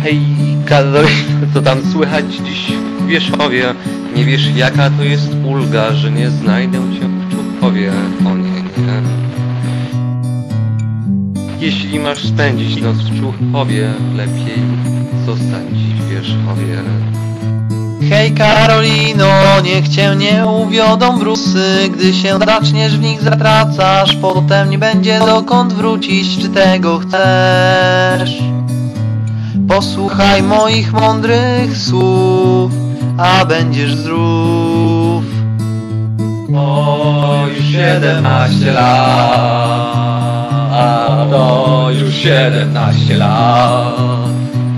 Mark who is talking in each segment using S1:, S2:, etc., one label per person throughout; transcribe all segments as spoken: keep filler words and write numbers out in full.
S1: Hej, Karolina, co tam słychać dziś w Wierzchowie? Nie wiesz, jaka to jest ulga, że nie znajdę cię w Człuchowie. O nie, nie. Jeśli masz spędzić noc w Człuchowie, lepiej zostać w Wierzchowie.
S2: Hej Karolino, niech cię nie uwiodą brusy. Gdy się zaczniesz w nich zatracasz, potem nie będzie dokąd wrócić. Czy tego chcesz? Posłuchaj moich mądrych słów, a będziesz zdrów.
S3: O, już siedemnaście lat, o, już siedemnaście lat.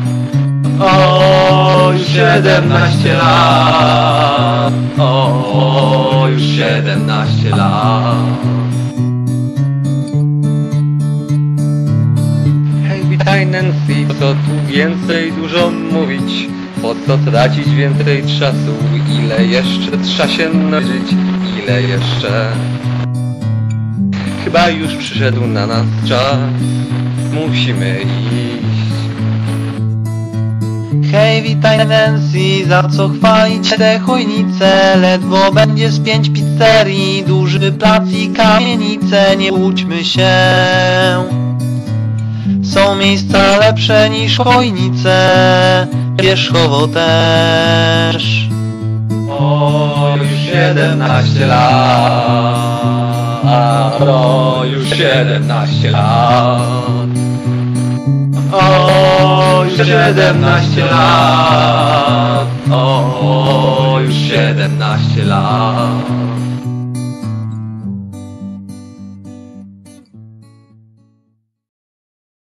S3: O, już siedemnaście lat, o, już siedemnaście lat.
S1: Hej, witaj Nancy, po co tu więcej dużo mówić? Po co tracić więcej czasu? Ile jeszcze trza się żyć? Ile jeszcze? Chyba już przyszedł na nas czas. Musimy iść.
S2: Hej, witaj Nancy, za co chwalić te chojnice? Ledwo będzie z pięć pizzerii, duży plac i kamienice. Nie łudźmy się, są miejsca lepsze niż chojnice, Wierzchowo też.
S3: O, już siedemnaście lat, o, już siedemnaście lat. O, już siedemnaście lat, o, już siedemnaście lat.